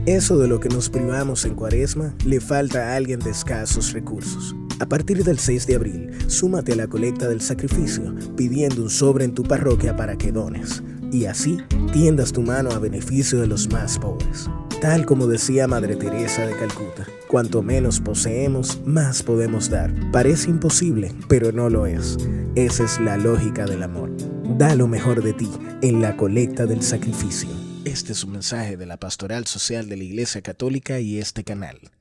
Eso de lo que nos privamos en Cuaresma le falta a alguien de escasos recursos. A partir del 6 de abril, súmate a la colecta del sacrificio pidiendo un sobre en tu parroquia para que dones, y así tiendas tu mano a beneficio de los más pobres. Tal como decía Madre Teresa de Calcuta, cuanto menos poseemos, más podemos dar. Parece imposible, pero no lo es. Esa es la lógica del amor. Da lo mejor de ti en la colecta del sacrificio. Este es un mensaje de la Pastoral Social de la Iglesia Católica y este canal.